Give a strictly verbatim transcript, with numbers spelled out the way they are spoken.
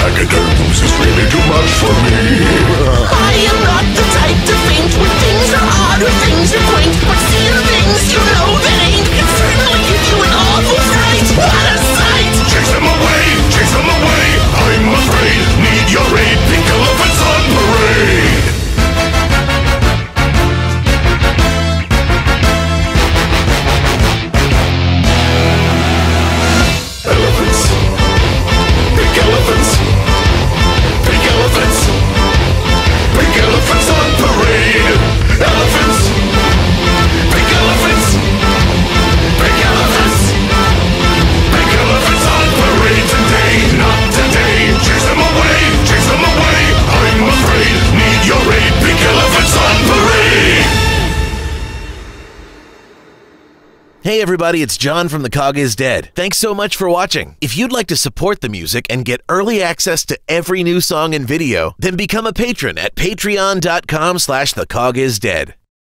pachyderms is really too much for me. I am not the type to faint when things are odd or things are quaint, but seeing things you know that ain't can certainly give you an awful fright. What a sight! Chase them away, chase them away. I'm afraid, need your aid. Pink elephants on parade. Elephants, pink elephants, pink elephants, pink elephants on parade. Elephants, pink elephants, pink elephants, pink elephants on parade today, not today. Chase them away, chase them away. I'm afraid, need your aid. Pink elephants on parade. Hey everybody, it's John from The Cog is Dead. Thanks so much for watching. If you'd like to support the music and get early access to every new song and video, then become a patron at patreon dot com slash the cog is dead.